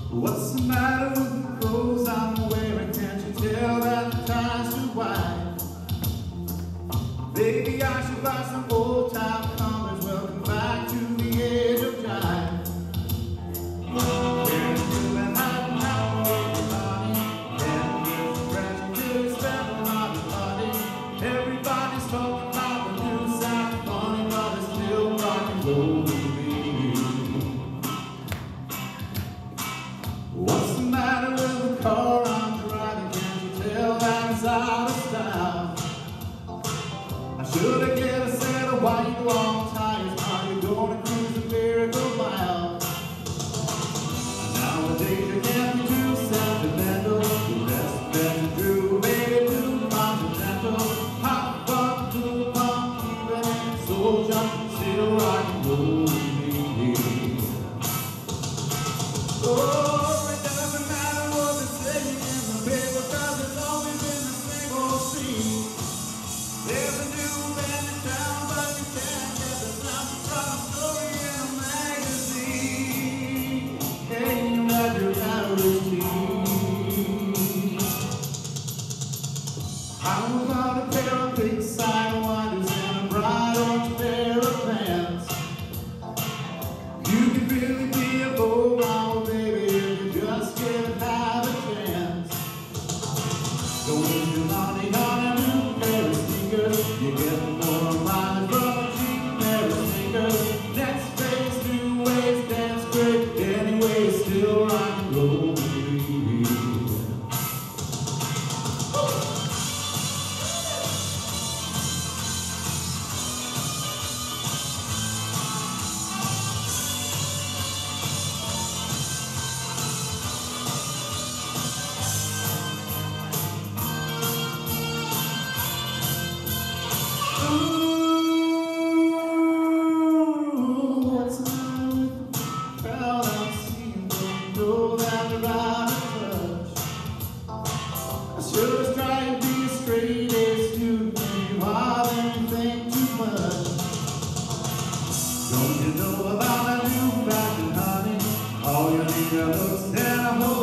What's the matter with the clothes I'm wearing? Can't you tell that the time's too wide? Maybe I should buy some old-time Converse. Welcome back to the age of jive. Everybody's talking about the new sound funny, but it's still rock and roll to me. What's the matter with the car I'm driving? Can't you tell that it's out of style? I should have get a set of white long tires. Are you gonna cruise a miracle mile? Nowadays you can't be too sentimental. The best bet to do, baby, too continental. Hot fun, cool pump, even in soul jump, still rock and roll with me. Oh, it doesn't matter what they say in the paper, 'cause it's always been the same old scene. There's a new band in town, but you can't get the sound from a story in a magazine. Hey, you got your average teen. How about a pair of big sidewinders and a bright orange pair of pants? You could really be a bow-wow, baby, if you just didn't have a chance. Don't waste your money on a new pair of sneakers. You get more mileage from a cheap pair of sneakers. Next phase, new ways, dance great. Anyway, still rock and roll with me. What's the matter with the crowd I'm seeing? Don't know that they're out of touch. I sure was trying to be a straight-A student, and you are anything too much. Don't you know about a new fashion, honey? All you need are looks and a whole